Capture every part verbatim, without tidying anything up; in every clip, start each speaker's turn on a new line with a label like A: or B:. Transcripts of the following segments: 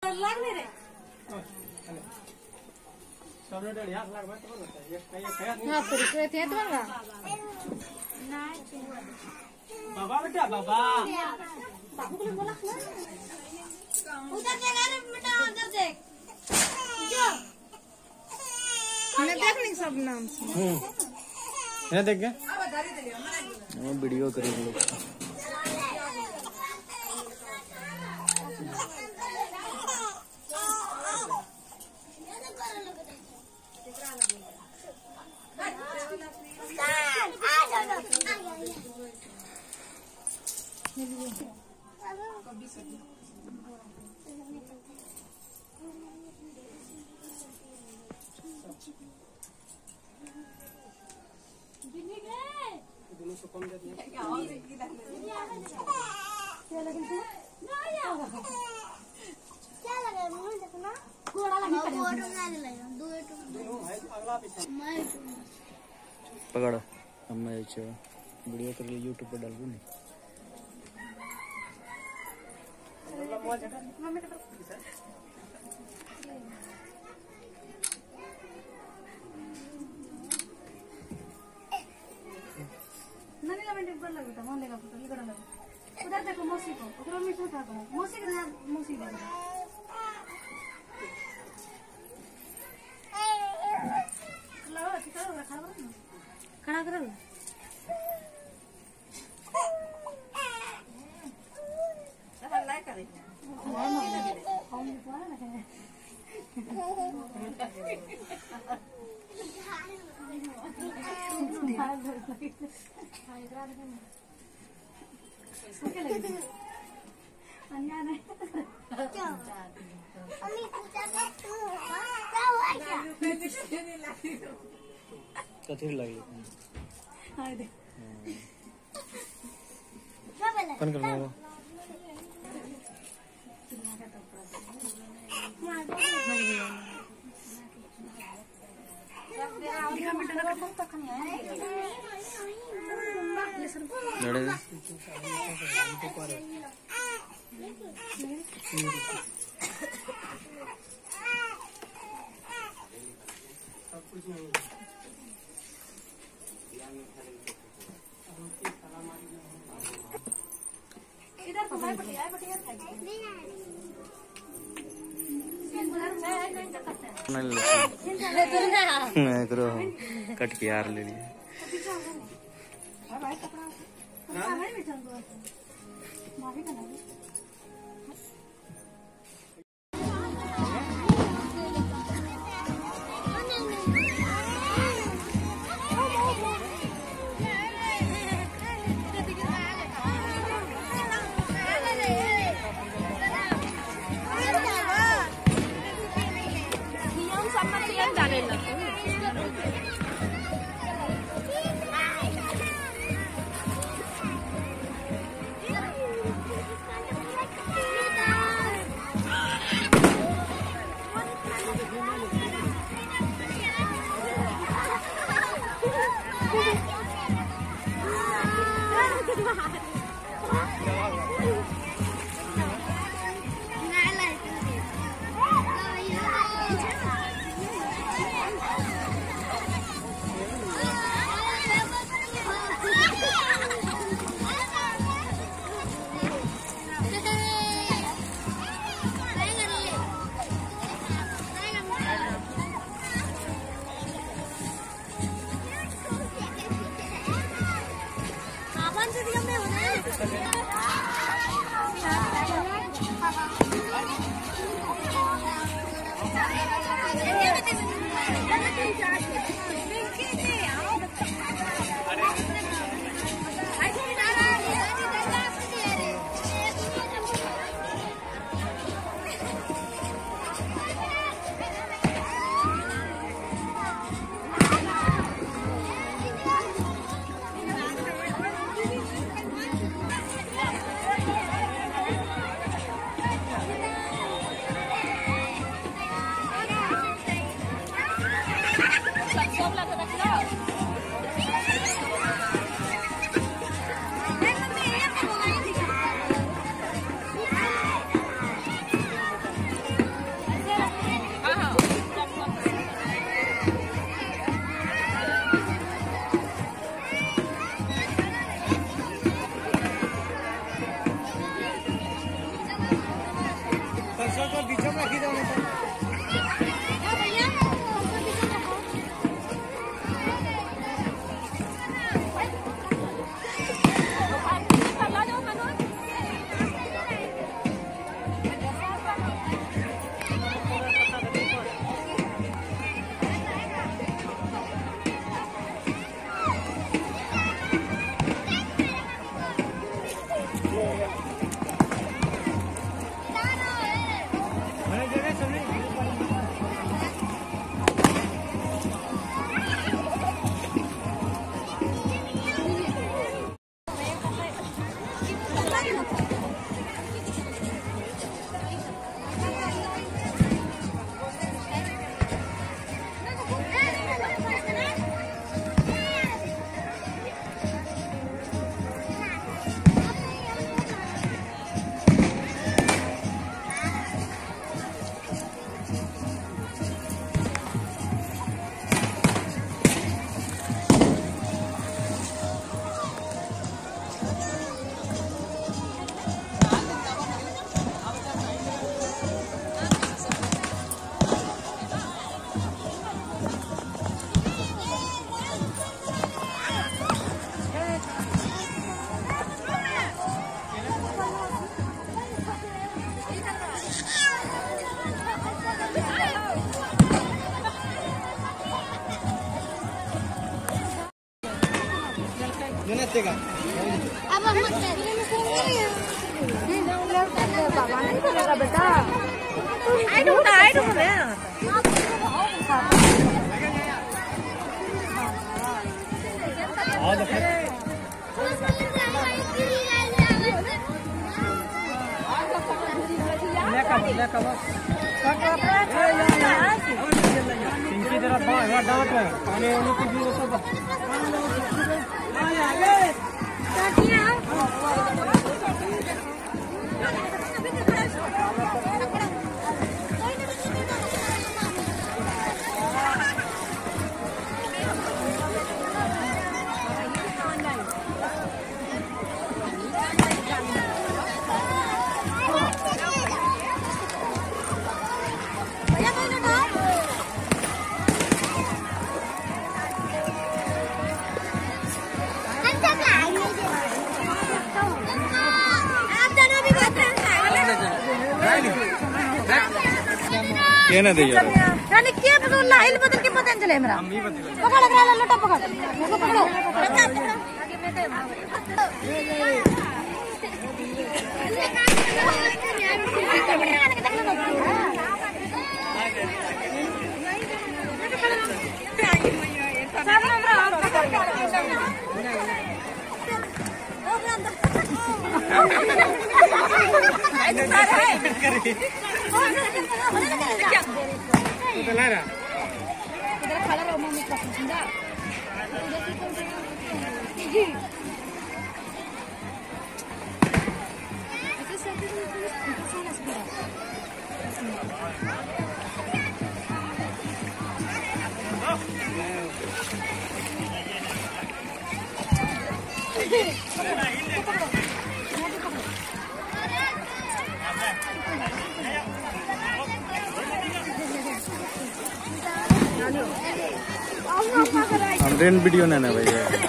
A: लाग नहीं रे
B: सबने डर यार लाग मत बोल ये ये खाया
A: हां पूरी थे थे तो ना
B: बाबा बेटा बाबा
A: बाबू को बोला ना उधर देख अरे बेटा उधर देख जो मैंने देख नहीं सब नाम से
B: हम्म ये देख गया वो वीडियो करें लोग पकड़ हम वीडियो कर लिए यूट्यूब पे डालूँ नहीं
A: नहीं लगा बेटे ऊपर लगा था वहाँ लेगा फोटो इधर लगा उधर देखो मौसी को उधर मीठा था को मौसी के साथ मौसी लगा लो ठीक है खड़ा करो खड़ा करो चल लाइक करे हम तो ना ओके लगे अन्या नहीं क्या अम्मी पूजा कर तू क्या हुआ क्या
B: कथी लगी
A: हां दे
B: क्या बन करना है
A: इधर तो भाई बढ़िया है बढ़िया
B: नहीं करो कट के यार ले लिए
A: अब हम बाबा नहीं करेगा बेटा आई डोंट आई डोंट
B: क्या ना दे यार
A: रानी क्या पता लाइल बदल के पता चले मेरा पकड़ रहा लटा पकड़ उसको पकड़ो
B: हम वीडियो ना ना भाई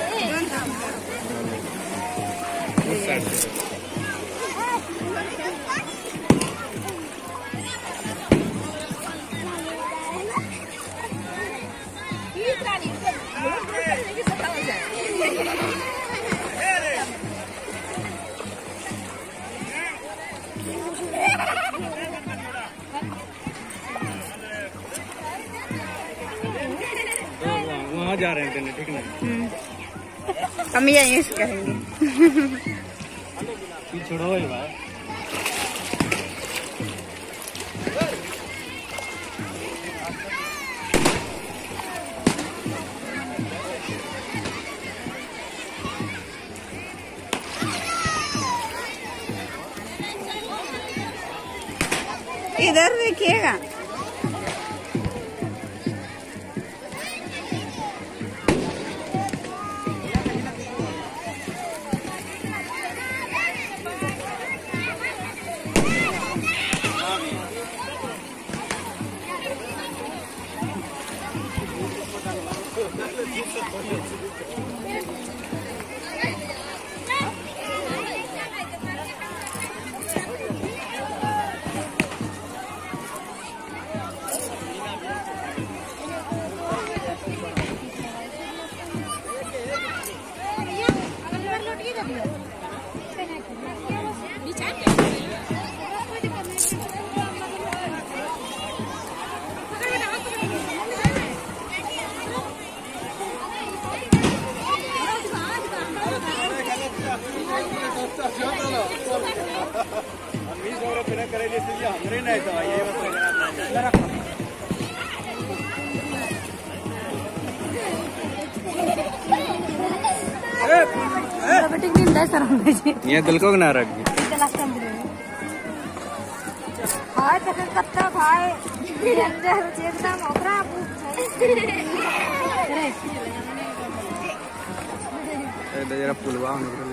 B: वहाँ जा रहे हैं ठीक ना
A: हम यहीं से कहेंगे
B: छोड़ो भाई
A: इधर देखिएगा
B: ये दिल को ना रख
A: हाय तो कत्ता भाई अंदर एकदम ओकरा
B: ए जरा पुलवा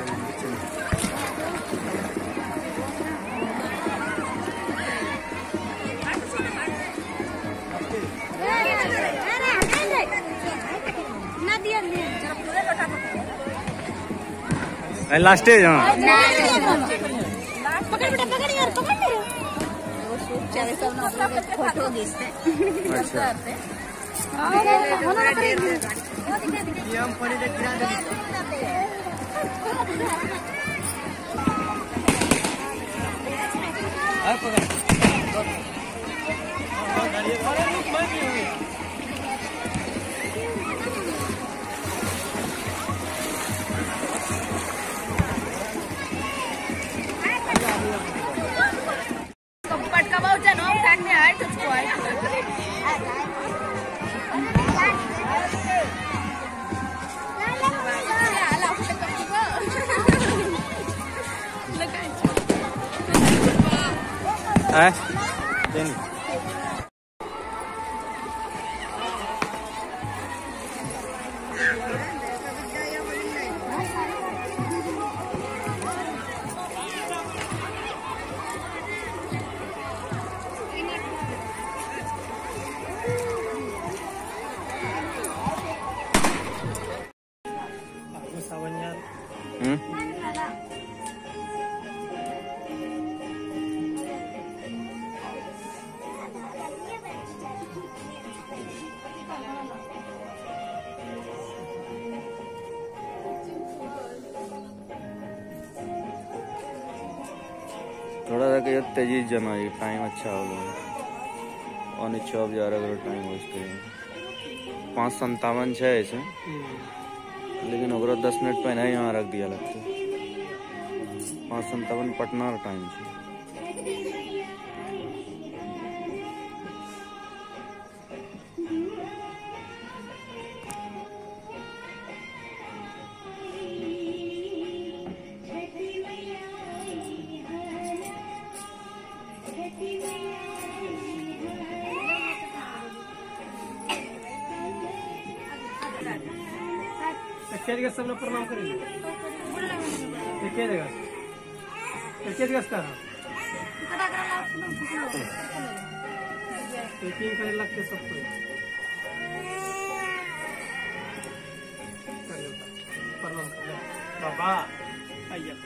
B: लास्ट स्टेज
A: पकड़ बेटा पकड़ यार पकड़ मेरे फोटो खींचते
B: अच्छा
A: पटका बहुत जनो टाकने आहे तुझको आहे
B: है देन थोड़ा सा कि तेजी जना ये टाइम अच्छा होगा और नीचे अब जा रहा टाइम हो इसके पाँच संतावन है ऐसे लेकिन ओकरा दस मिनट पहले यहाँ रख दिया लगता पाँच संतावन पटना टाइम है
C: जगह सब लोग प्रणाम करेंगे एक जगह एक जगह का तीन करे लगते सबको प्रणाम कर बाबा आइए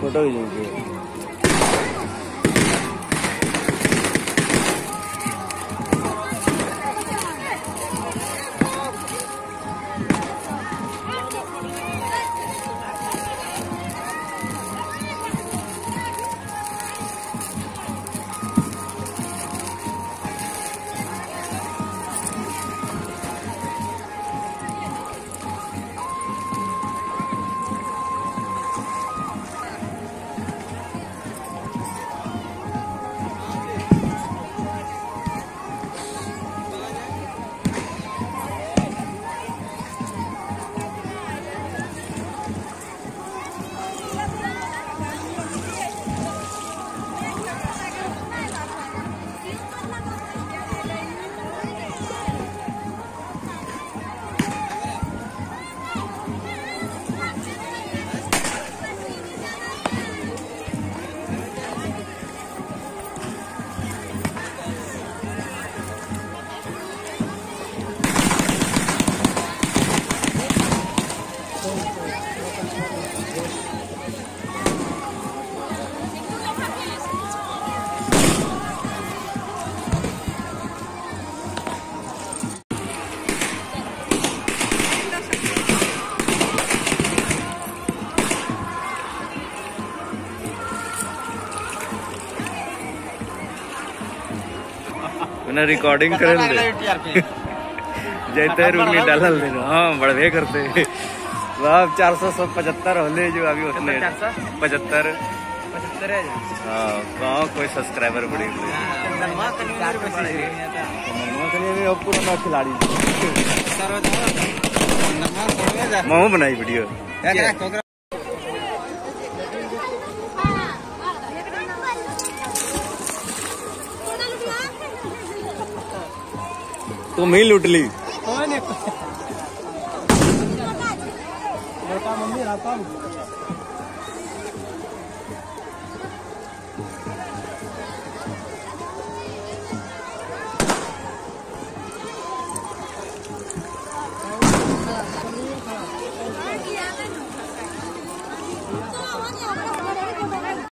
B: फोटो खींची। मैंने रिकॉर्डिंग कर जैते रूनी डालल दे हाँ बढ़वे करते वाह चार सौ सब पचहत्तर होले जो अभी उतने पचहत्तर पचहत्तर है हाँ कहाँ कोई सब्सक्राइबर बढ़ी पुराना खिलाड़ी महू बनाई वीडियो तुम ही लूट ली
C: मम्मी